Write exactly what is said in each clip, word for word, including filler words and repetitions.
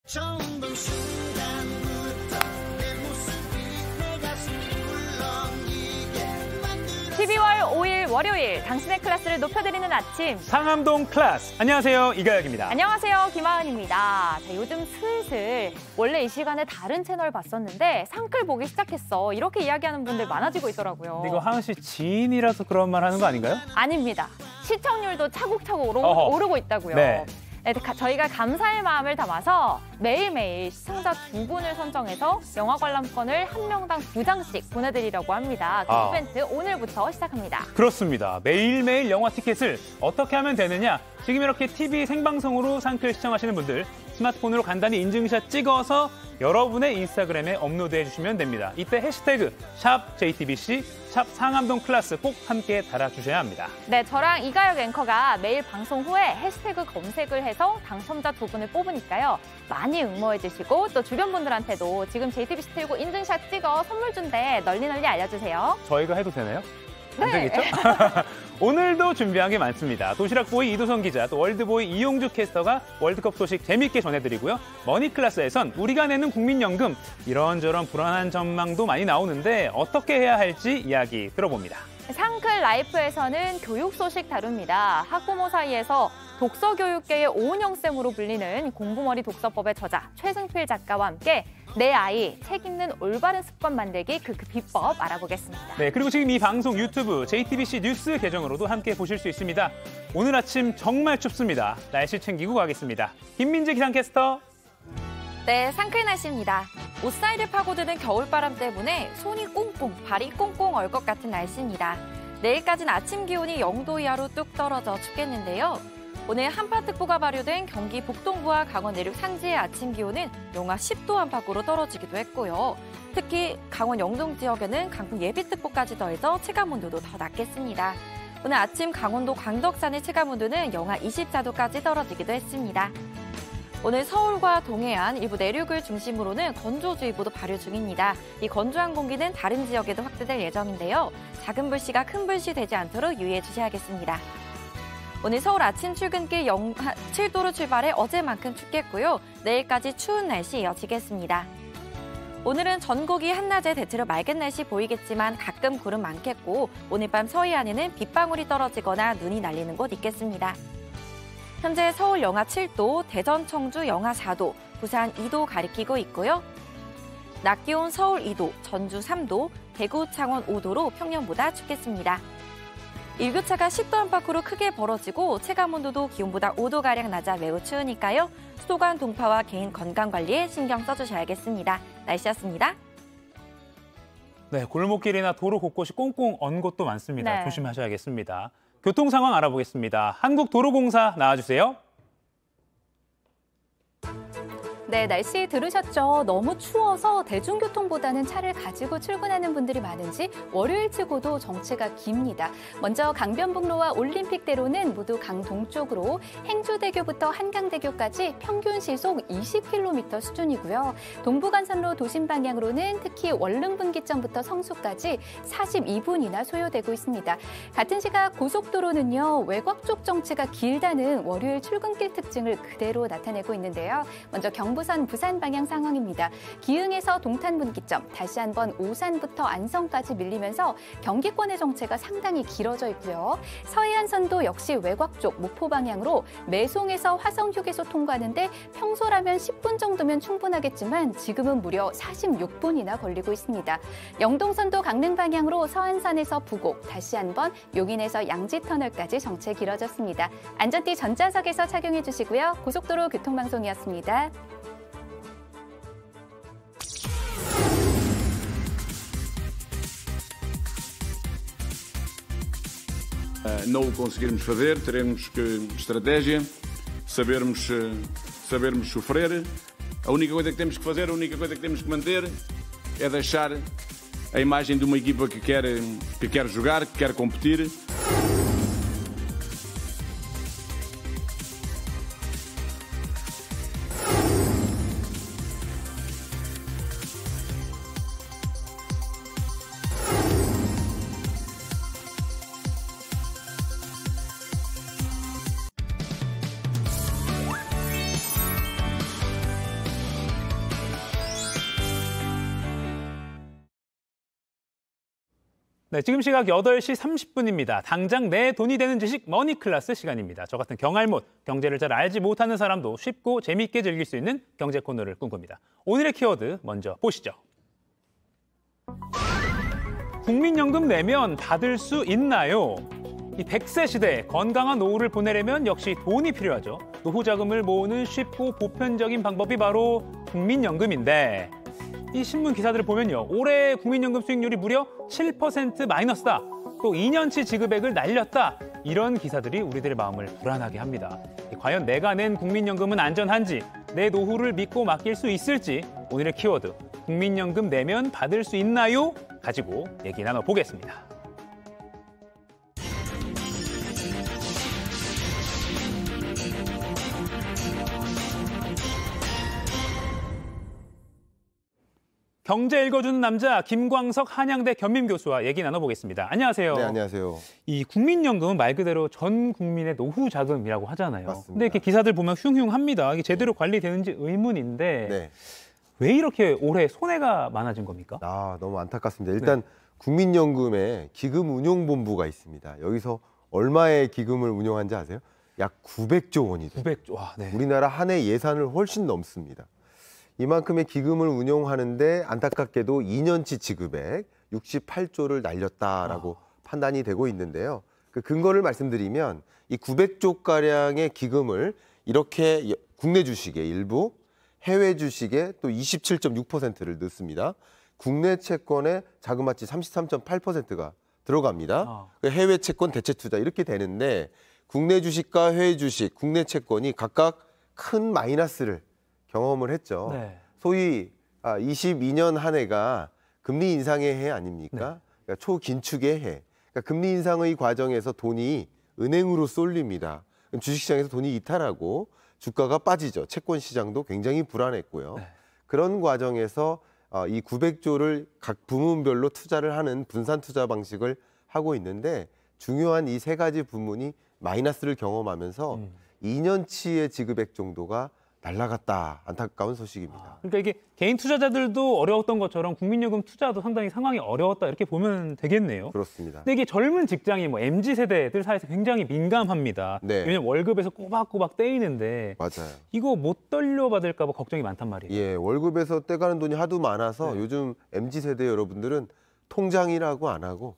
처음 본 순간부터 내 모습이 내 가슴을 울렁이게 만들어 십이월 오일 월요일 당신의 클래스를 높여드리는 아침 상암동 클래스. 안녕하세요, 이가혁입니다. 안녕하세요, 김하은입니다. 자, 요즘 슬슬 원래 이 시간에 다른 채널 봤었는데 상클 보기 시작했어 이렇게 이야기하는 분들 많아지고 있더라고요. 이거 하은 씨 지인이라서 그런 말 하는 거 아닌가요? 아닙니다. 시청률도 차곡차곡 오르, 어허. 오르고 있다고요. 네. 네, 가- 저희가 감사의 마음을 담아서 매일매일 시청자 두 분을 선정해서 영화 관람권을 한 명당 두 장씩 보내드리려고 합니다. 그 아. 이벤트 오늘부터 시작합니다. 그렇습니다. 매일매일 영화 티켓을 어떻게 하면 되느냐? 지금 이렇게 티비 생방송으로 상클 시청하시는 분들 스마트폰으로 간단히 인증샷 찍어서 여러분의 인스타그램에 업로드해 주시면 됩니다. 이때 해시태그 샵 제이티비씨, 샵 상암동 클래스 꼭 함께 달아주셔야 합니다. 네, 저랑 이가혁 앵커가 매일 방송 후에 해시태그 검색을 해서 당첨자 두 분을 뽑으니까요. 많이 응모해 주시고 또 주변 분들한테도 지금 제이티비씨 틀고 인증샷 찍어 선물 준대 널리 널리 알려주세요. 저희가 해도 되나요? 안 네. 되겠죠? 오늘도 준비한 게 많습니다. 도시락보이 이도성 기자, 또 월드보이 이용주 캐스터가 월드컵 소식 재밌게 전해드리고요. 머니클래스에선 우리가 내는 국민연금, 이런저런 불안한 전망도 많이 나오는데 어떻게 해야 할지 이야기 들어봅니다. 상클 라이프에서는 교육 소식 다룹니다. 학부모 사이에서 독서 교육계의 오은영쌤으로 불리는 공부머리 독서법의 저자 최승필 작가와 함께 내 아이 책 읽는 올바른 습관 만들기 그, 그 비법 알아보겠습니다. 네, 그리고 지금 이 방송 유튜브 제이티비씨 뉴스 계정으로도 함께 보실 수 있습니다. 오늘 아침 정말 춥습니다. 날씨 챙기고 가겠습니다. 김민재 기상캐스터. 네, 상클 날씨입니다. 옷 사이를 파고드는 겨울바람 때문에 손이 꽁꽁, 발이 꽁꽁 얼 것 같은 날씨입니다. 내일까지는 아침 기온이 영도 이하로 뚝 떨어져 춥겠는데요. 오늘 한파특보가 발효된 경기 북동부와 강원 내륙 산지의 아침 기온은 영하 십 도 안팎으로 떨어지기도 했고요. 특히 강원 영동 지역에는 강풍 예비특보까지 더해져 체감온도도 더 낮겠습니다. 오늘 아침 강원도 광덕산의 체감온도는 영하 이십사 도까지 떨어지기도 했습니다. 오늘 서울과 동해안, 일부 내륙을 중심으로는 건조주의보도 발효 중입니다. 이 건조한 공기는 다른 지역에도 확대될 예정인데요. 작은 불씨가 큰 불씨 되지 않도록 유의해 주셔야겠습니다. 오늘 서울 아침 출근길 영하 칠 도로 출발해 어제만큼 춥겠고요. 내일까지 추운 날씨 이어지겠습니다. 오늘은 전국이 한낮에 대체로 맑은 날씨 보이겠지만 가끔 구름 많겠고 오늘 밤 서해안에는 빗방울이 떨어지거나 눈이 날리는 곳 있겠습니다. 현재 서울 영하 칠 도, 대전, 청주 영하 사 도, 부산 이 도 가리키고 있고요. 낮 기온 서울 이 도, 전주 삼 도, 대구, 창원 오 도로 평년보다 춥겠습니다. 일교차가 십 도 안팎으로 크게 벌어지고 체감온도도 기온보다 오 도가량 낮아 매우 추우니까요. 수도관 동파와 개인 건강관리에 신경 써주셔야겠습니다. 날씨였습니다. 네, 골목길이나 도로 곳곳이 꽁꽁 언 곳도 많습니다. 네. 조심하셔야겠습니다. 교통 상황 알아보겠습니다. 한국도로공사 나와주세요. 네, 날씨 들으셨죠? 너무 추워서 대중교통보다는 차를 가지고 출근하는 분들이 많은지 월요일치고도 정체가 깁니다. 먼저 강변북로와 올림픽대로는 모두 강동쪽으로 행주대교부터 한강대교까지 평균 시속 이십 킬로미터 수준이고요. 동부간선로 도심 방향으로는 특히 원릉분기점부터 성수까지 사십이 분이나 소요되고 있습니다. 같은 시각 고속도로는요, 외곽 쪽 정체가 길다는 월요일 출근길 특징을 그대로 나타내고 있는데요. 먼저 경 부산 부산 방향 상황입니다. 기흥에서 동탄 분기점, 다시 한번 오산부터 안성까지 밀리면서 경기권의 정체가 상당히 길어져 있고요. 서해안선도 역시 외곽 쪽 목포 방향으로 매송에서 화성휴게소 통과하는데 평소라면 십 분 정도면 충분하겠지만 지금은 무려 사십육 분이나 걸리고 있습니다. 영동선도 강릉 방향으로 서안산에서 부곡, 다시 한번 용인에서 양지터널까지 정체 길어졌습니다. 안전띠 전좌석에서 착용해 주시고요. 고속도로 교통방송이었습니다. Não o conseguirmos fazer, teremos que estratégia, sabermos, sabermos sofrer. A única coisa que temos que fazer, a única coisa que temos que manter é deixar a imagem de uma equipa que quer, que quer jogar, que quer competir. 네, 지금 시각 여덟 시 삼십 분입니다. 당장 내 돈이 되는 지식 머니클래스 시간입니다. 저 같은 경알못, 경제를 잘 알지 못하는 사람도 쉽고 재미있게 즐길 수 있는 경제 코너를 꿈꿉니다. 오늘의 키워드 먼저 보시죠. 국민연금 내면 받을 수 있나요? 이 백 세 시대 건강한 노후를 보내려면 역시 돈이 필요하죠. 노후 자금을 모으는 쉽고 보편적인 방법이 바로 국민연금인데 이 신문 기사들을 보면요. 올해 국민연금 수익률이 무려 칠 퍼센트 마이너스다. 또 이 년치 지급액을 날렸다. 이런 기사들이 우리들의 마음을 불안하게 합니다. 과연 내가 낸 국민연금은 안전한지, 내 노후를 믿고 맡길 수 있을지 오늘의 키워드 국민연금 내면 받을 수 있나요? 가지고 얘기 나눠보겠습니다. 경제 읽어주는 남자 김광석 한양대 겸임교수와 얘기 나눠보겠습니다. 안녕하세요. 네, 안녕하세요. 이 국민연금은 말 그대로 전 국민의 노후 자금이라고 하잖아요. 맞습니다. 근데 이렇게 기사들 보면 흉흉합니다. 이게 제대로 관리되는지 의문인데 네. 왜 이렇게 올해 손해가 많아진 겁니까? 아, 너무 안타깝습니다. 일단 네. 국민연금에 기금운용본부가 있습니다. 여기서 얼마의 기금을 운용한지 아세요? 약 구백조 원이 돼요. 구백조. 와, 네. 우리나라 한 해 예산을 훨씬 넘습니다. 이만큼의 기금을 운용하는데 안타깝게도 이 년치 지급액 육십팔조를 날렸다라고 아. 판단이 되고 있는데요. 그 근거를 말씀드리면 이 구백조가량의 기금을 이렇게 국내 주식에 일부, 해외 주식에 또 이십칠 점 육 퍼센트를 넣습니다. 국내 채권에 자그마치 삼십삼 점 팔 퍼센트가 들어갑니다. 아. 해외 채권 대체 투자 이렇게 되는데 국내 주식과 해외 주식, 국내 채권이 각각 큰 마이너스를 경험을 했죠. 네. 소위 아, 이십이 년 한 해가 금리 인상의 해 아닙니까? 네. 그러니까 초긴축의 해. 그러니까 금리 인상의 과정에서 돈이 은행으로 쏠립니다. 그럼 주식시장에서 돈이 이탈하고 주가가 빠지죠. 채권 시장도 굉장히 불안했고요. 네. 그런 과정에서 어, 이 구백조를 각 부문별로 투자를 하는 분산 투자 방식을 하고 있는데 중요한 이 세 가지 부문이 마이너스를 경험하면서 음. 이 년치의 지급액 정도가 날라갔다. 안타까운 소식입니다. 아, 그러니까 이게 개인 투자자들도 어려웠던 것처럼 국민연금 투자도 상당히 상황이 어려웠다 이렇게 보면 되겠네요. 그렇습니다. 근데 이게 젊은 직장인 뭐 엠지 세대들 사이에서 굉장히 민감합니다. 네. 왜냐면 월급에서 꼬박꼬박 떼이는데 맞아요. 이거 못 돌려받을까 봐 걱정이 많단 말이에요. 예, 월급에서 떼가는 돈이 하도 많아서 네. 요즘 엠지 세대 여러분들은 통장이라고 안 하고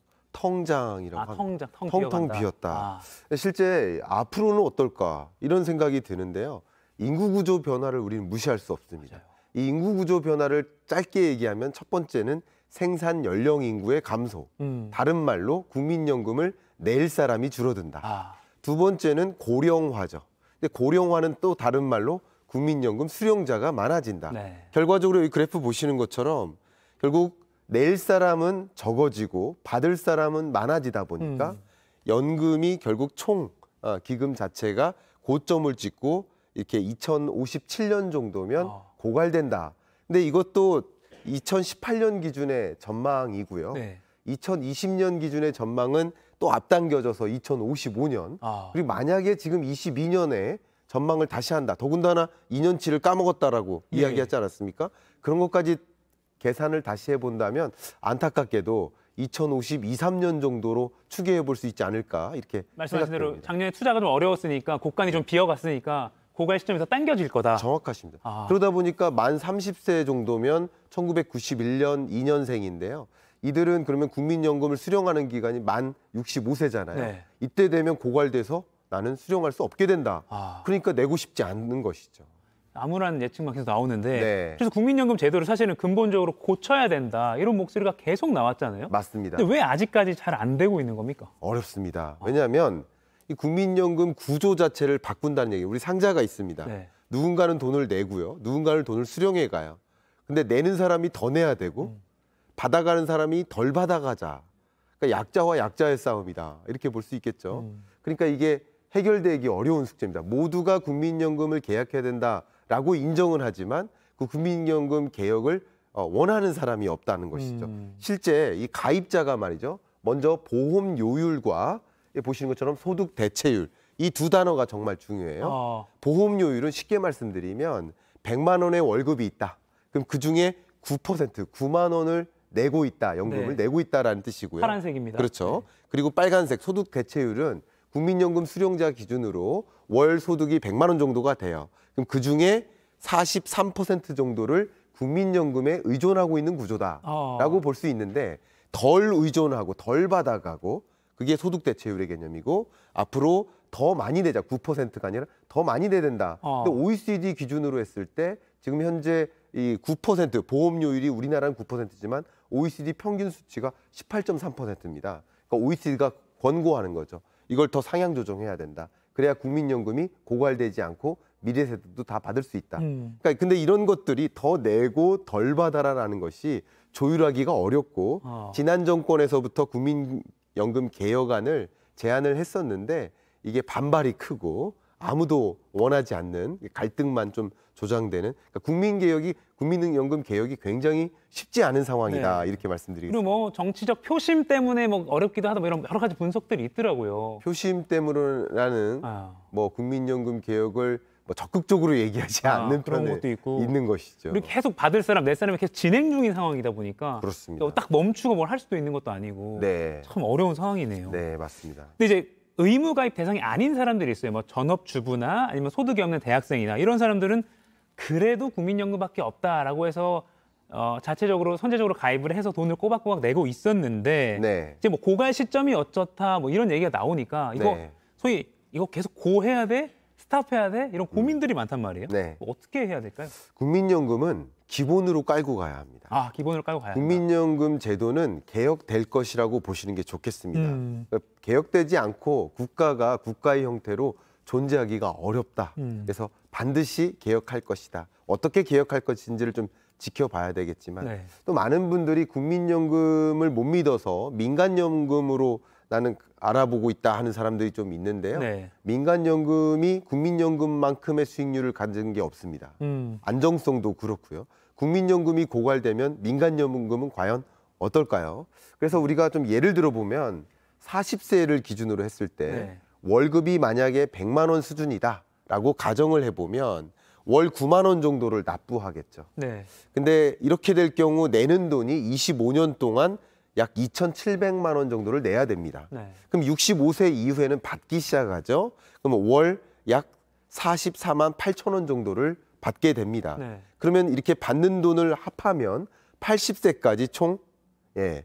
통장이라고 아, 합니다. 통장, 텅 텅텅 비었다. 아. 실제 앞으로는 어떨까 이런 생각이 드는데요. 인구 구조 변화를 우리는 무시할 수 없습니다. 맞아요. 이 인구 구조 변화를 짧게 얘기하면 첫 번째는 생산 연령 인구의 감소. 음. 다른 말로 국민연금을 낼 사람이 줄어든다. 아. 두 번째는 고령화죠. 근데 고령화는 또 다른 말로 국민연금 수령자가 많아진다. 네. 결과적으로 이 그래프 보시는 것처럼 결국 낼 사람은 적어지고 받을 사람은 많아지다 보니까 음. 연금이 결국 총 기금 자체가 고점을 찍고 이렇게 이천오십칠 년 정도면 어. 고갈된다. 근데 이것도 이천십팔 년 기준의 전망이고요. 네. 이천이십 년 기준의 전망은 또 앞당겨져서 이천오십오 년. 어. 그리고 만약에 지금 이십이 년에 전망을 다시 한다. 더군다나 이 년치를 까먹었다라고 예. 이야기하지 않았습니까? 그런 것까지 계산을 다시 해본다면 안타깝게도 이천오십이, 삼 년 정도로 추계해 볼 수 있지 않을까 이렇게 말씀하신 대로 작년에 투자가 좀 어려웠으니까 고간이 좀 비어갔으니까 고갈 시점에서 당겨질 거다. 정확하십니다. 아. 그러다 보니까 만 삼십 세 정도면 천구백구십일 년 이 년생인데요. 이들은 그러면 국민연금을 수령하는 기간이 만 육십오 세잖아요. 네. 이때 되면 고갈돼서 나는 수령할 수 없게 된다. 아. 그러니까 내고 싶지 않는 것이죠. 암울한 예측만 계속 나오는데 네. 그래서 국민연금 제도를 사실은 근본적으로 고쳐야 된다. 이런 목소리가 계속 나왔잖아요. 맞습니다. 근데 왜 아직까지 잘 안 되고 있는 겁니까? 어렵습니다. 왜냐하면 이 국민연금 구조 자체를 바꾼다는 얘기. 우리 상자가 있습니다. 네. 누군가는 돈을 내고요. 누군가는 돈을 수령해 가요. 근데 내는 사람이 더 내야 되고 음. 받아가는 사람이 덜 받아가자. 그러니까 약자와 약자의 싸움이다. 이렇게 볼 수 있겠죠. 음. 그러니까 이게 해결되기 어려운 숙제입니다. 모두가 국민연금을 개혁해야 된다라고 인정을 하지만 그 국민연금 개혁을 원하는 사람이 없다는 것이죠. 음. 실제 이 가입자가 말이죠. 먼저 보험 요율과 보시는 것처럼 소득 대체율 이 두 단어가 정말 중요해요. 어. 보험료율은 쉽게 말씀드리면 백만 원의 월급이 있다. 그럼 그중에 구 퍼센트, 구만 원을 내고 있다, 연금을 네. 내고 있다라는 뜻이고요. 파란색입니다. 그렇죠. 네. 그리고 빨간색 소득 대체율은 국민연금 수령자 기준으로 월 소득이 백만 원 정도가 돼요. 그럼 그중에 사십삼 퍼센트 정도를 국민연금에 의존하고 있는 구조다라고 어. 볼 수 있는데 덜 의존하고 덜 받아가고 그게 소득 대체율의 개념이고 앞으로 더 많이 내자 구 퍼센트가 아니라 더 많이 내야 된다. 어. 근데 오이시디 기준으로 했을 때 지금 현재 이 구 퍼센트 보험료율이 우리나라는 구 퍼센트지만 오이시디 평균 수치가 십팔 점 삼 퍼센트입니다. 그러니까 오이시디가 권고하는 거죠. 이걸 더 상향 조정해야 된다. 그래야 국민연금이 고갈되지 않고 미래 세대도 다 받을 수 있다. 음. 그러니까 근데 이런 것들이 더 내고 덜 받아라라는 것이 조율하기가 어렵고 어. 지난 정권에서부터 국민연금 개혁안을 제안을 했었는데 이게 반발이 크고 아무도 원하지 않는 갈등만 좀 조장되는 그러니까 국민개혁이 국민연금 개혁이 굉장히 쉽지 않은 상황이다 네. 이렇게 말씀드리겠습니다. 그리고 뭐 정치적 표심 때문에 뭐 어렵기도 하다 뭐 이런 여러 가지 분석들이 있더라고요. 표심 때문이라는 아. 뭐 국민연금 개혁을 뭐 적극적으로 얘기하지 아, 않는 그런 편에 것도 있고. 있는 것이죠. 그리고 계속 받을 사람 낼 사람이 계속 진행 중인 상황이다 보니까 그렇습니다. 딱 멈추고 뭘 할 수도 있는 것도 아니고 네, 참 어려운 상황이네요. 네 맞습니다. 근데 이제 의무 가입 대상이 아닌 사람들이 있어요. 뭐 전업주부나 아니면 소득이 없는 대학생이나 이런 사람들은 그래도 국민연금밖에 없다라고 해서 어, 자체적으로 선제적으로 가입을 해서 돈을 꼬박꼬박 내고 있었는데 네, 이제 뭐 고갈 시점이 어쩌다 뭐 이런 얘기가 나오니까 이거 네. 소위 이거 계속 고해야 돼? 스탑해야 돼? 이런 고민들이 많단 말이에요. 네. 뭐 어떻게 해야 될까요? 국민연금은 기본으로 깔고 가야 합니다. 아, 기본으로 깔고 가야 한다. 국민연금 제도는 개혁될 것이라고 보시는 게 좋겠습니다. 음. 그러니까 개혁되지 않고 국가가 국가의 형태로 존재하기가 어렵다. 음. 그래서 반드시 개혁할 것이다. 어떻게 개혁할 것인지를 좀 지켜봐야 되겠지만 네. 또 많은 분들이 국민연금을 못 믿어서 민간연금으로 나는 알아보고 있다 하는 사람들이 좀 있는데요. 네. 민간연금이 국민연금만큼의 수익률을 가진 게 없습니다. 음. 안정성도 그렇고요. 국민연금이 고갈되면 민간연금은 과연 어떨까요? 그래서 우리가 좀 예를 들어보면 사십 세를 기준으로 했을 때 네. 월급이 만약에 백만 원 수준이다라고 가정을 해보면 월 구만 원 정도를 납부하겠죠. 네. 근데 근데 이렇게 될 경우 내는 돈이 이십오 년 동안 약 이천칠백만 원 정도를 내야 됩니다. 네. 그럼 육십오 세 이후에는 받기 시작하죠. 그럼 월 약 사십사만 팔천 원 정도를 받게 됩니다. 네. 그러면 이렇게 받는 돈을 합하면 팔십 세까지 총 예,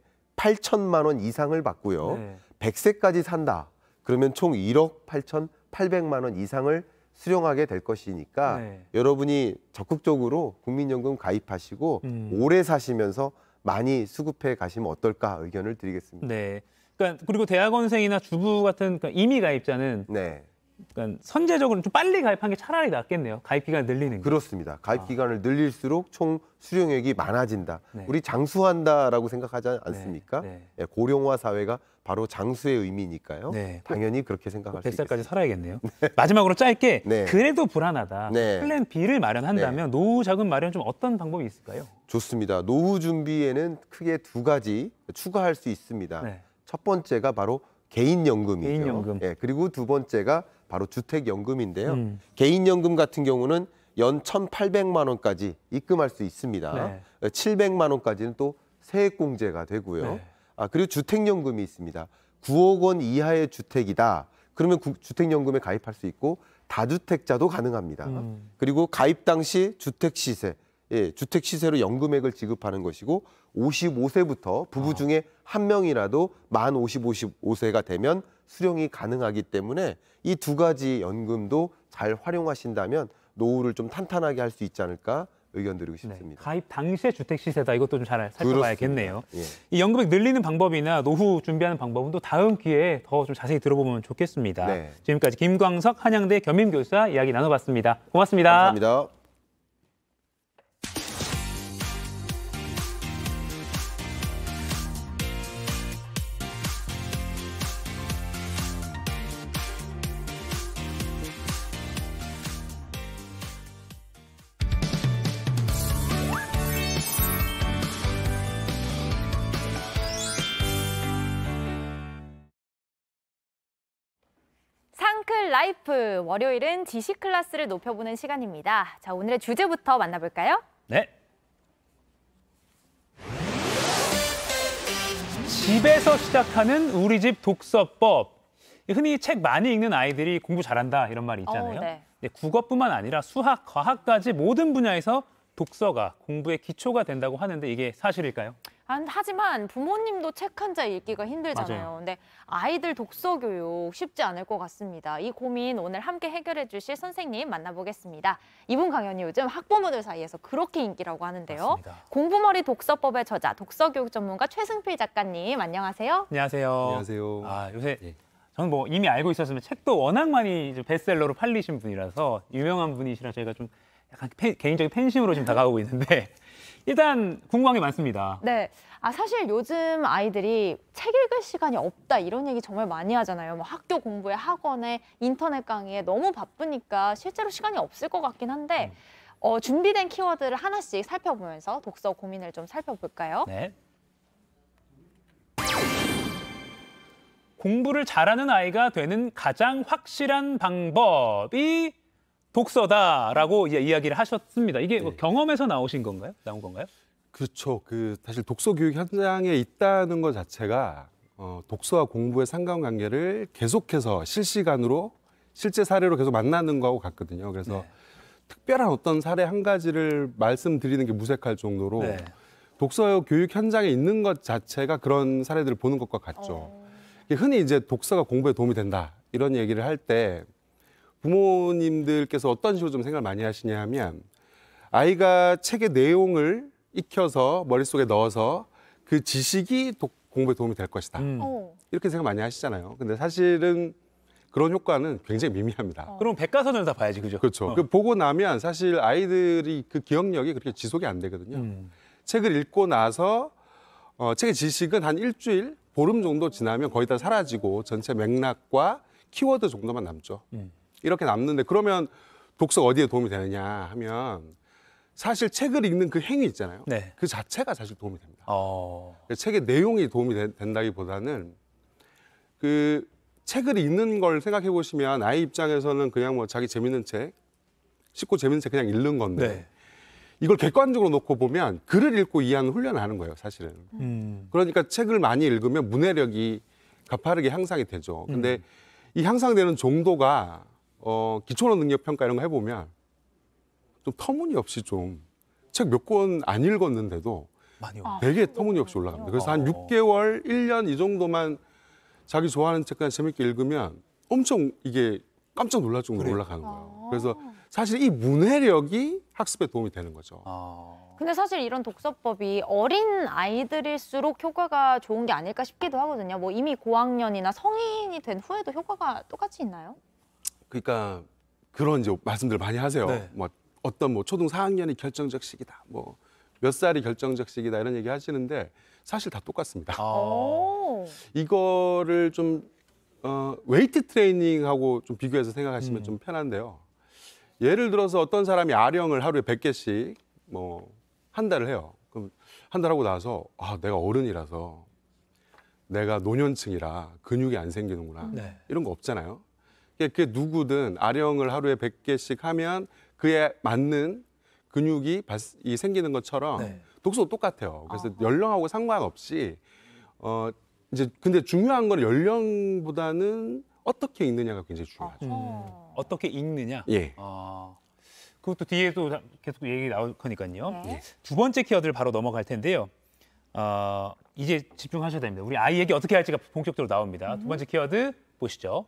팔천만 원 이상을 받고요. 네. 백 세까지 산다. 그러면 총 일억 팔천팔백만 원 이상을 수령하게 될 것이니까 네. 여러분이 적극적으로 국민연금 가입하시고 음. 오래 사시면서 많이 수급해 가시면 어떨까 의견을 드리겠습니다. 네. 그러니까 그리고 대학원생이나 주부 같은 그러니까 임의 가입자는 네, 그러니까 선제적으로 좀 빨리 가입한 게 차라리 낫겠네요. 가입 기간 늘리는 게. 그렇습니다. 가입 아. 기간을 늘릴수록 총 수령액이 많아진다. 네. 우리 장수한다라고 생각하지 않습니까? 네. 네. 예, 고령화 사회가 바로 장수의 의미니까요. 네. 당연히 그렇게 생각할 수 백 살까지 있겠습니다. 살아야겠네요. 마지막으로 짧게 네. 그래도 불안하다. 네. 플랜 B를 마련한다면 노후 자금 마련 좀 어떤 방법이 있을까요? 좋습니다. 노후 준비에는 크게 두 가지 추가할 수 있습니다. 네. 첫 번째가 바로 개인연금이죠. 개인연금. 예, 그리고 두 번째가 바로 주택연금인데요. 음. 개인연금 같은 경우는 연 천팔백만 원까지 입금할 수 있습니다. 네. 칠백만 원까지는 또 세액공제가 되고요. 네. 아, 그리고 주택연금이 있습니다. 구억 원 이하의 주택이다. 그러면 구- 주택연금에 가입할 수 있고 다주택자도 가능합니다. 음. 그리고 가입 당시 주택 시세, 예, 주택 시세로 연금액을 지급하는 것이고 오십오 세부터 부부 아. 중에 한 명이라도 만 오십오 세가 되면 수령이 가능하기 때문에 이 두 가지 연금도 잘 활용하신다면 노후를 좀 탄탄하게 할 수 있지 않을까 의견 드리고 네. 싶습니다. 가입 당시의 주택 시세다. 이것도 좀 잘 살펴봐야겠네요. 그렇습니다. 이 연금액 늘리는 방법이나 노후 준비하는 방법은 또 다음 기회에 더 좀 자세히 들어보면 좋겠습니다. 네. 지금까지 김광석 한양대 겸임교수와 이야기 나눠봤습니다. 고맙습니다. 감사합니다. 상클 라이프 월요일은 지식 클래스를 높여보는 시간입니다. 자, 오늘의 주제부터 만나볼까요? 네. 집에서 시작하는 우리 집 독서법. 흔히 책 많이 읽는 아이들이 공부 잘한다 이런 말이 있잖아요. 어, 네. 근데 국어뿐만 아니라 수학, 과학까지 모든 분야에서 독서가 공부의 기초가 된다고 하는데 이게 사실일까요? 아, 하지만 부모님도 책 한 자 읽기가 힘들잖아요. 맞아요. 근데 아이들 독서 교육 쉽지 않을 것 같습니다. 이 고민 오늘 함께 해결해 주실 선생님 만나보겠습니다. 이분 강연이 요즘 학부모들 사이에서 그렇게 인기라고 하는데요. 맞습니다. 공부머리 독서법의 저자, 독서교육 전문가 최승필 작가님, 안녕하세요. 안녕하세요. 안녕하세요. 아, 요새 예. 저는 뭐 이미 알고 있었으면 책도 워낙 많이 이제 베스트셀러로 팔리신 분이라서 유명한 분이시라 저희가 좀 약간 팬- 개인적인 팬심으로 지금 다가오고 있는데 일단 궁금한 게 많습니다. 네. 아, 사실 요즘 아이들이 책 읽을 시간이 없다 이런 얘기 정말 많이 하잖아요. 뭐 학교 공부에 학원에 인터넷 강의에 너무 바쁘니까 실제로 시간이 없을 것 같긴 한데 어, 준비된 키워드를 하나씩 살펴보면서 독서 고민을 좀 살펴볼까요? 네. 공부를 잘하는 아이가 되는 가장 확실한 방법이 독서다라고 이제 이야기를 하셨습니다. 이게 뭐 네. 경험에서 나오신 건가요? 나온 건가요? 그렇죠. 그 사실 독서 교육 현장에 있다는 것 자체가 어, 독서와 공부의 상관관계를 계속해서 실시간으로 실제 사례로 계속 만나는 거하고 같거든요. 그래서 네. 특별한 어떤 사례 한 가지를 말씀드리는 게 무색할 정도로 네. 독서 교육 현장에 있는 것 자체가 그런 사례들을 보는 것과 같죠. 어. 흔히 이제 독서가 공부에 도움이 된다 이런 얘기를 할 때 부모님들께서 어떤 식으로 좀 생각을 많이 하시냐 하면 아이가 책의 내용을 익혀서 머릿속에 넣어서 그 지식이 도, 공부에 도움이 될 것이다. 음. 어. 이렇게 생각 많이 하시잖아요. 근데 사실은 그런 효과는 굉장히 미미합니다. 그럼 백과사전을 다 봐야지, 그죠? 그렇죠. 어. 그 보고 나면 사실 아이들이 그 기억력이 그렇게 지속이 안 되거든요. 음. 책을 읽고 나서 어, 책의 지식은 한 일주일, 보름 정도 지나면 거의 다 사라지고 전체 맥락과 키워드 정도만 남죠. 음. 이렇게 남는데 그러면 독서가 어디에 도움이 되느냐 하면 사실 책을 읽는 그 행위 있잖아요. 네. 그 자체가 사실 도움이 됩니다. 어. 책의 내용이 도움이 되- 된다기보다는 그 책을 읽는 걸 생각해 보시면 아이 입장에서는 그냥 뭐 자기 재밌는 책, 쉽고 재밌는 책 그냥 읽는 건데 네. 이걸 객관적으로 놓고 보면 글을 읽고 이해하는 훈련을 하는 거예요, 사실은. 음. 그러니까 책을 많이 읽으면 문해력이 가파르게 향상이 되죠. 근데 음. 이 향상되는 정도가 어, 기초론 능력 평가 이런 거 해보면 좀 터무니없이 좀 책 몇 권 안 읽었는데도 많이 아. 되게 터무니없이 올라갑니다. 그래서 한 어. 육 개월, 일 년 이 정도만 자기 좋아하는 책 그냥 재밌게 읽으면 엄청 이게 깜짝 놀랄 정도로 그래요? 올라가는 거예요. 아. 그래서 사실 이 문해력이 학습에 도움이 되는 거죠. 어. 근데 사실 이런 독서법이 어린 아이들일수록 효과가 좋은 게 아닐까 싶기도 하거든요. 뭐 이미 고학년이나 성인이 된 후에도 효과가 똑같이 있나요? 그러니까 그런 이제 말씀들 많이 하세요. 네. 뭐 어떤 뭐 초등 사 학년이 결정적 시기다. 뭐 몇 살이 결정적 시기다 이런 얘기 하시는데 사실 다 똑같습니다. 오. 어. 이거를 좀 어, 웨이트 트레이닝하고 좀 비교해서 생각하시면 음. 좀 편한데요. 예를 들어서 어떤 사람이 아령을 하루에 백 개씩 뭐 한 달을 해요. 그럼 한 달 하고 나서 아, 내가 어른이라서 내가 노년층이라 근육이 안 생기는구나. 네. 이런 거 없잖아요. 그게 그게 누구든 아령을 하루에 백 개씩 하면 그에 맞는 근육이 발- 이 생기는 것처럼 네. 독서도 똑같아요. 그래서 아하. 연령하고 상관없이 어 이제 근데 중요한 건 연령보다는 어떻게 읽느냐가 굉장히 중요하죠. 음. 어. 어떻게 읽느냐? 예. 아, 그것도 뒤에도 계속 얘기 나올 거니까요. 네. 두 번째 키워드를 바로 넘어갈 텐데요. 어, 이제 집중하셔야 됩니다. 우리 아이에게 어떻게 할지가 본격적으로 나옵니다. 두 번째 키워드 보시죠.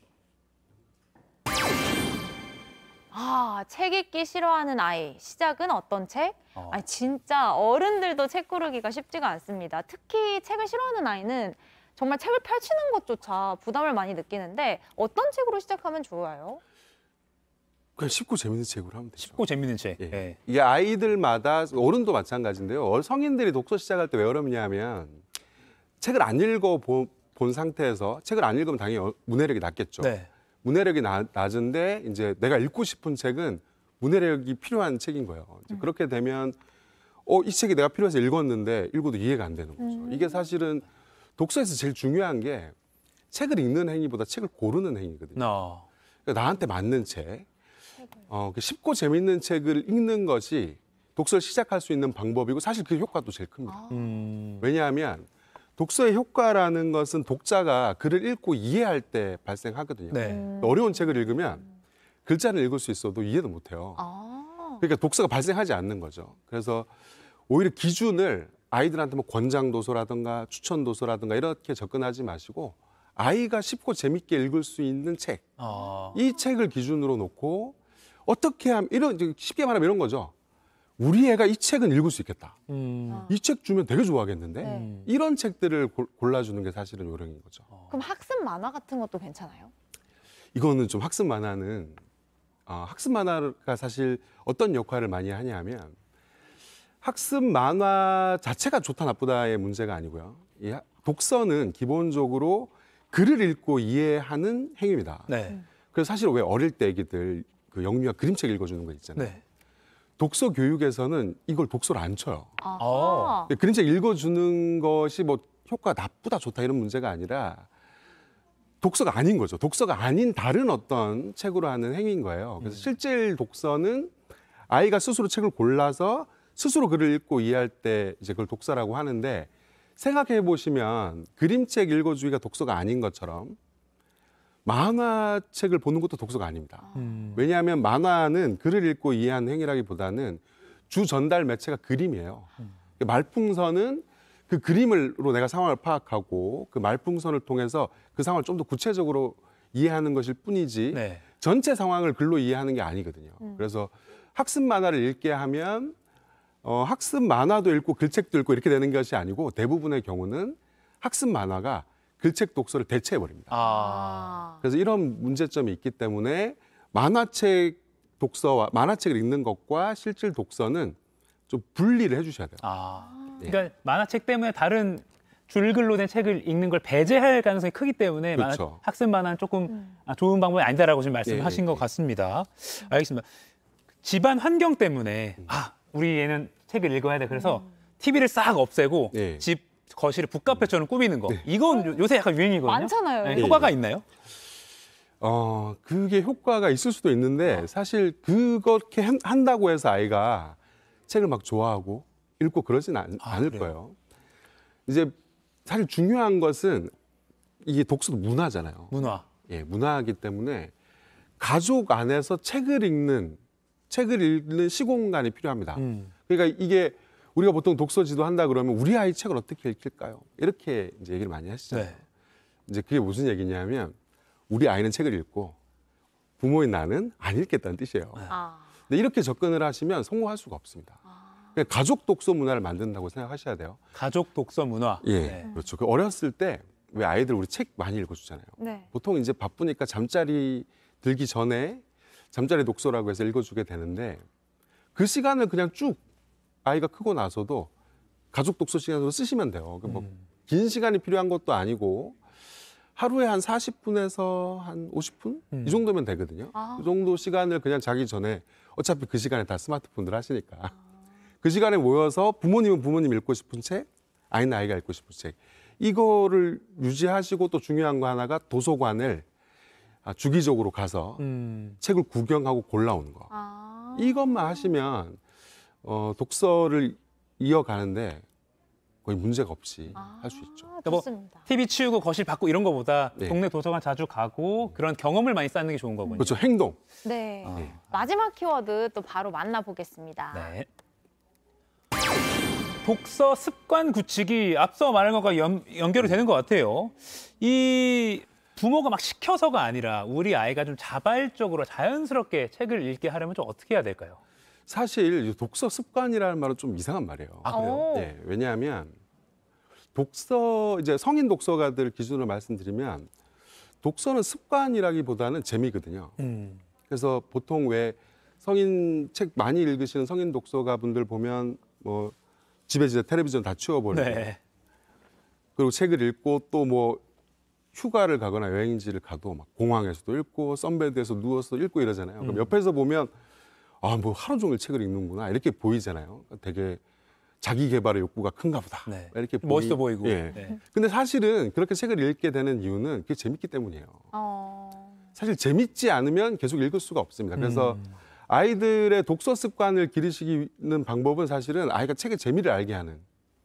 아, 책 읽기 싫어하는 아이. 시작은 어떤 책? 어. 아니, 진짜 어른들도 책 고르기가 쉽지가 않습니다. 특히 책을 싫어하는 아이는 정말 책을 펼치는 것조차 부담을 많이 느끼는데 어떤 책으로 시작하면 좋아요? 그냥 쉽고 재밌는 책으로 하면 되죠. 쉽고 재밌는 책. 예. 예. 이게 아이들마다 어른도 마찬가지인데요. 어, 성인들이 독서 시작할 때 왜 어렵냐면 책을 안 읽어 본, 본 상태에서 책을 안 읽으면 당연히 어- 문해력이 낮겠죠. 네. 문해력이 나- 낮은데 이제 내가 읽고 싶은 책은 문해력이 필요한 책인 거예요. 이제 그렇게 되면 어, 이 책이 내가 필요해서 읽었는데 읽어도 이해가 안 되는 거죠. 음. 이게 사실은 독서에서 제일 중요한 게 책을 읽는 행위보다 책을 고르는 행위거든요. 어. 그러니까 나한테 맞는 책, 어, 그 쉽고 재밌는 책을 읽는 것이 독서를 시작할 수 있는 방법이고 사실 그 효과도 제일 큽니다. 아. 음. 왜냐하면 독서의 효과라는 것은 독자가 글을 읽고 이해할 때 발생하거든요. 네. 어려운 책을 읽으면 글자는 읽을 수 있어도 이해도 못해요. 아. 그러니까 독서가 발생하지 않는 거죠. 그래서 오히려 기준을 아이들한테 뭐 권장 도서라든가 추천 도서라든가 이렇게 접근하지 마시고 아이가 쉽고 재밌게 읽을 수 있는 책, 아. 이 책을 기준으로 놓고 어떻게 하면 이런 쉽게 말하면 이런 거죠. 우리 애가 이 책은 읽을 수 있겠다. 음. 이 책 주면 되게 좋아하겠는데 네. 이런 책들을 골- 골라주는 게 사실은 요령인 거죠. 그럼 학습 만화 같은 것도 괜찮아요? 이거는 좀 학습 만화는 어, 학습 만화가 사실 어떤 역할을 많이 하냐면 학습 만화 자체가 좋다 나쁘다의 문제가 아니고요. 이 하- 독서는 기본적으로 글을 읽고 이해하는 행위입니다. 네. 그래서 사실 왜 어릴 때 애기들 그 영미와 그림책 읽어주는 거 있잖아요. 네. 독서 교육에서는 이걸 독서를 안 쳐요. 아하. 어. 그림책 읽어주는 것이 뭐 효과가 나쁘다 좋다 이런 문제가 아니라 독서가 아닌 거죠. 독서가 아닌 다른 어떤 책으로 하는 행위인 거예요. 그래서 실제 독서는 아이가 스스로 책을 골라서 스스로 글을 읽고 이해할 때 이제 그걸 독서라고 하는데 생각해 보시면 그림책 읽어주기가 독서가 아닌 것처럼 만화책을 보는 것도 독서가 아닙니다. 음. 왜냐하면 만화는 글을 읽고 이해하는 행위라기보다는 주 전달 매체가 그림이에요. 말풍선은 그 그림으로 내가 상황을 파악하고 그 말풍선을 통해서 그 상황을 좀 더 구체적으로 이해하는 것일 뿐이지 네. 전체 상황을 글로 이해하는 게 아니거든요. 그래서 학습 만화를 읽게 하면 어, 학습 만화도 읽고 글책도 읽고 이렇게 되는 것이 아니고 대부분의 경우는 학습 만화가 글책 독서를 대체해 버립니다. 아. 그래서 이런 문제점이 있기 때문에 만화책 독서와 만화책을 읽는 것과 실질 독서는 좀 분리를 해주셔야 돼요. 아. 예. 그러니까 만화책 때문에 다른 줄글로 된 책을 읽는 걸 배제할 가능성이 크기 때문에 그렇죠. 만화, 학습 만화는 조금 아, 좋은 방법이 아니다라고 지금 말씀하신 예, 것 예. 같습니다. 알겠습니다. 집안 환경 때문에 아 우리 얘는 책을 읽어야 돼. 그래서 티비를 싹 없애고 예. 집 거실을 북카페처럼 꾸미는 거. 이건 요- 요새 약간 유행이거든요. 많잖아요. 네, 예. 효과가 있나요? 어, 그게 효과가 있을 수도 있는데 사실 그렇게 한- 한다고 해서 아이가 책을 막 좋아하고 읽고 그러진 않, 아, 않을 그래요? 거예요. 이제 사실 중요한 것은 이게 독서도 문화잖아요. 문화. 예, 문화이기 때문에 가족 안에서 책을 읽는 책을 읽는 시공간이 필요합니다. 음. 그러니까 이게 우리가 보통 독서 지도한다 그러면 우리 아이 책을 어떻게 읽힐까요? 이렇게 이제 얘기를 많이 하시잖아요. 네. 이제 그게 무슨 얘기냐면 우리 아이는 책을 읽고 부모인 나는 안 읽겠다는 뜻이에요. 아. 근데 이렇게 접근을 하시면 성공할 수가 없습니다. 그러니까 가족 독서 문화를 만든다고 생각하셔야 돼요. 가족 독서 문화. 예, 네. 그렇죠. 그 어렸을 때 왜 아이들 우리 책 많이 읽어주잖아요. 네. 보통 이제 바쁘니까 잠자리 들기 전에 잠자리 독서라고 해서 읽어주게 되는데 그 시간을 그냥 쭉 아이가 크고 나서도 가족 독서 시간으로 쓰시면 돼요. 뭐 긴 시간이 필요한 것도 아니고 하루에 한 사십 분에서 한 오십 분? 음. 이 정도면 되거든요. 아. 그 정도 시간을 그냥 자기 전에 어차피 그 시간에 다 스마트폰들 하시니까 그 시간에 모여서 부모님은 부모님 읽고 싶은 책, 아이는 아이가 읽고 싶은 책 이거를 유지하시고 또 중요한 거 하나가 도서관을 아, 주기적으로 가서 음. 책을 구경하고 골라오는 거. 아. 이것만 하시면 어, 독서를 이어가는데 거의 문제가 없이 할 수 있죠. 아, 뭐 좋습니다. 티비 치우고 거실 바꾸고 이런 거보다 네. 동네 도서관 자주 가고 그런 경험을 많이 쌓는 게 좋은 거군요. 그렇죠. 행동. 네. 네. 마지막 키워드 또 바로 만나보겠습니다. 네. 독서 습관 구축이 앞서 말한 것과 연, 연결이 되는 것 같아요. 이 부모가 막 시켜서가 아니라 우리 아이가 좀 자발적으로 자연스럽게 책을 읽게 하려면 좀 어떻게 해야 될까요? 사실 이 독서 습관이라는 말은 좀 이상한 말이에요. 아, 그래요? 오. 예, 왜냐하면 독서 이제 성인 독서가들 기준으로 말씀드리면 독서는 습관이라기보다는 재미거든요. 음. 그래서 보통 왜 성인 책 많이 읽으시는 성인 독서가 분들 보면 뭐 집에 이제 텔레비전 다 치워버리고 네. 그리고 책을 읽고 또 뭐 휴가를 가거나 여행지를 가도 막 공항에서도 읽고 선베드에서 누워서 읽고 이러잖아요. 그럼 음. 옆에서 보면 아 뭐 하루 종일 책을 읽는구나 이렇게 보이잖아요. 되게 자기 개발의 욕구가 큰가 보다. 네. 이렇게 멋있어 보이- 보이고. 예. 네. 근데 사실은 그렇게 책을 읽게 되는 이유는 그게 재밌기 때문이에요. 어. 사실 재밌지 않으면 계속 읽을 수가 없습니다. 그래서 음. 아이들의 독서 습관을 기르시는 방법은 사실은 아이가 책의 재미를 알게 하는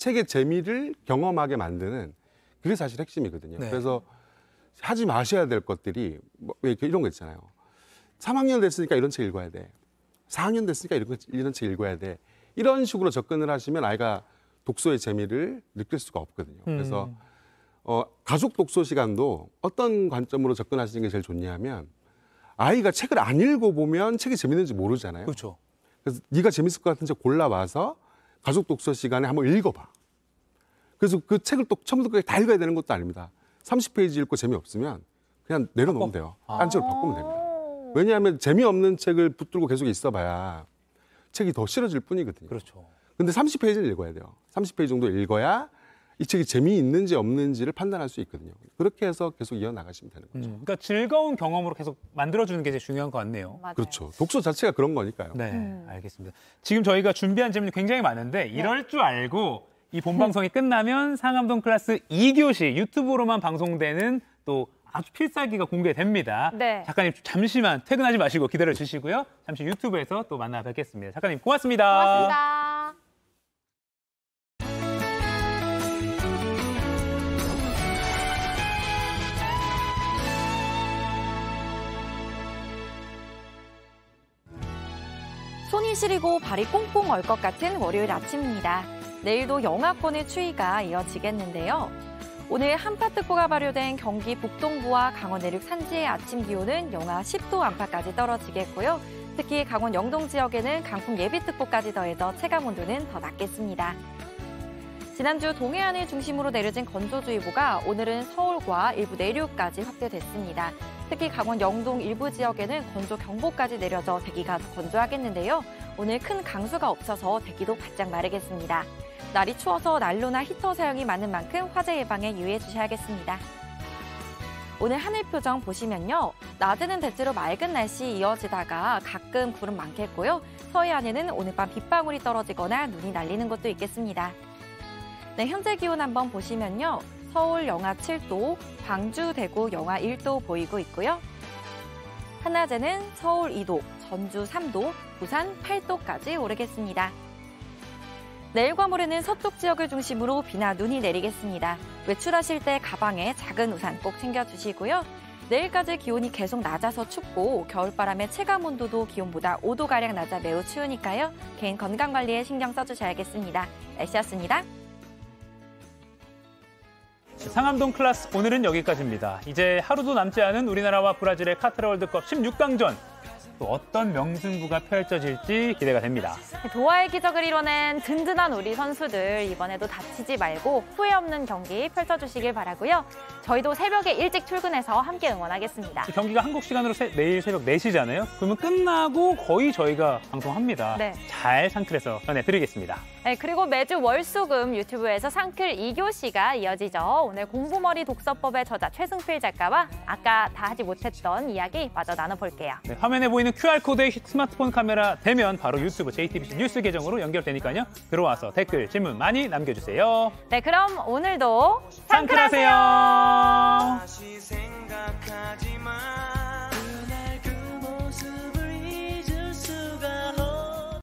책의 재미를 경험하게 만드는 그게 사실 핵심이거든요. 네. 그래서 하지 마셔야 될 것들이 뭐 이런 거 있잖아요. 삼 학년 됐으니까 이런 책 읽어야 돼. 사 학년 됐으니까 이런, 이런 책 읽어야 돼. 이런 식으로 접근을 하시면 아이가 독서의 재미를 느낄 수가 없거든요. 그래서 음. 어, 가족 독서 시간도 어떤 관점으로 접근하시는 게 제일 좋냐면 아이가 책을 안 읽어보면 책이 재밌는지 모르잖아요. 그렇죠. 그래서 네가 재밌을 것 같은 책 골라와서 가족 독서 시간에 한번 읽어봐. 그래서 그 책을 또 처음부터 끝까지 다 읽어야 되는 것도 아닙니다. 삼십 페이지 읽고 재미없으면 그냥 내려놓으면 돼요. 딴 책으로 바꾸면 됩니다. 왜냐하면 재미없는 책을 붙들고 계속 있어봐야 책이 더 싫어질 뿐이거든요. 그렇죠. 근데 삼십 페이지를 읽어야 돼요. 삼십 페이지 정도 읽어야 이 책이 재미있는지 없는지를 판단할 수 있거든요. 그렇게 해서 계속 이어나가시면 되는 거죠. 음, 그러니까 즐거운 경험으로 계속 만들어주는 게 제일 중요한 것 같네요. 맞아요. 그렇죠. 독서 자체가 그런 거니까요. 네, 음. 알겠습니다. 지금 저희가 준비한 질문이 굉장히 많은데 이럴 줄 알고 이 본방송이 끝나면 상암동 클래스 이 교시 유튜브로만 방송되는 또 아주 필살기가 공개됩니다. 네. 작가님 잠시만 퇴근하지 마시고 기다려 주시고요. 잠시 유튜브에서 또 만나 뵙겠습니다. 작가님 고맙습니다. 고맙습니다. 손이 시리고 발이 꽁꽁 얼 것 같은 월요일 아침입니다. 내일도 영하권의 추위가 이어지겠는데요. 오늘 한파특보가 발효된 경기 북동부와 강원 내륙 산지의 아침 기온은 영하 십 도 안팎까지 떨어지겠고요. 특히 강원 영동 지역에는 강풍 예비특보까지 더해져 체감온도는 더 낮겠습니다. 지난주 동해안을 중심으로 내려진 건조주의보가 오늘은 서울과 일부 내륙까지 확대됐습니다. 특히 강원 영동 일부 지역에는 건조경보까지 내려져 대기가 더 건조하겠는데요. 오늘 큰 강수가 없어서 대기도 바짝 마르겠습니다. 날이 추워서 난로나 히터 사용이 많은 만큼 화재 예방에 유의해 주셔야겠습니다. 오늘 하늘 표정 보시면요. 낮에는 대체로 맑은 날씨 이어지다가 가끔 구름 많겠고요. 서해안에는 오늘 밤 빗방울이 떨어지거나 눈이 날리는 곳도 있겠습니다. 네, 현재 기온 한번 보시면요. 서울 영하 칠 도, 광주, 대구 영하 일 도 보이고 있고요. 한낮에는 서울 이 도, 전주 삼 도, 부산 팔 도까지 오르겠습니다. 내일과 모레는 서쪽 지역을 중심으로 비나 눈이 내리겠습니다. 외출하실 때 가방에 작은 우산 꼭 챙겨주시고요. 내일까지 기온이 계속 낮아서 춥고 겨울바람의 체감온도도 기온보다 오 도가량 낮아 매우 추우니까요. 개인 건강관리에 신경 써주셔야겠습니다. 날씨였습니다. 상암동 클래스 오늘은 여기까지입니다. 이제 하루도 남지 않은 우리나라와 브라질의 카타르 월드컵 십육 강전. 또 어떤 명승부가 펼쳐질지 기대가 됩니다. 도하의 기적을 이뤄낸 든든한 우리 선수들 이번에도 다치지 말고 후회 없는 경기 펼쳐주시길 바라고요. 저희도 새벽에 일찍 출근해서 함께 응원하겠습니다. 경기가 한국 시간으로 세, 내일 새벽 네 시잖아요. 그러면 끝나고 거의 저희가 방송합니다. 네. 잘 상클해서 전해드리겠습니다. 네, 그리고 매주 월수금 유튜브에서 상클 이 교시가 이어지죠. 오늘 공부머리 독서법의 저자 최승필 작가와 아까 다 하지 못했던 이야기 마저 나눠볼게요. 네, 화면에 보이는 큐알코드의 스마트폰 카메라 되면 바로 유튜브 제이티비씨 뉴스 계정으로 연결되니까요. 들어와서 댓글, 질문 많이 남겨주세요. 네, 그럼 오늘도 상클하세요. 다시 생각하지 마.